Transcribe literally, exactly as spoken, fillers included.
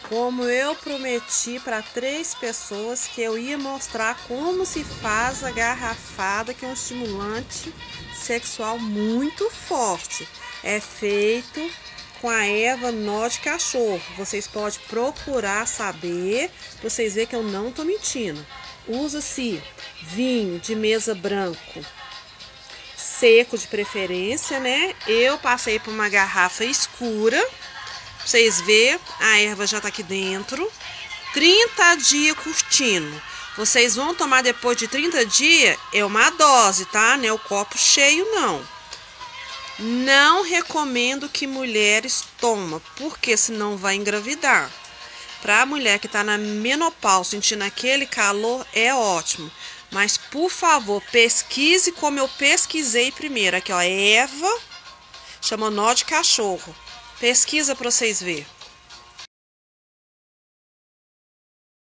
Como eu prometi para três pessoas que eu ia mostrar como se faz a garrafada, que é um estimulante sexual muito forte. É feito com a erva nó de cachorro. Vocês podem procurar saber, para vocês verem que eu não estou mentindo. Usa-se vinho de mesa branco, seco de preferência, né? Eu passei por uma garrafa escura. Pra vocês verem, a erva já tá aqui dentro. trinta dias curtindo. Vocês vão tomar depois de trinta dias, é uma dose, tá? Não é o copo cheio, não. Não recomendo que mulheres tomem, porque senão vai engravidar. Pra mulher que tá na menopausa, sentindo aquele calor, é ótimo. Mas, por favor, pesquise como eu pesquisei primeiro. Aqui, ó, erva, chama nó de cachorro. Pesquisa para vocês verem.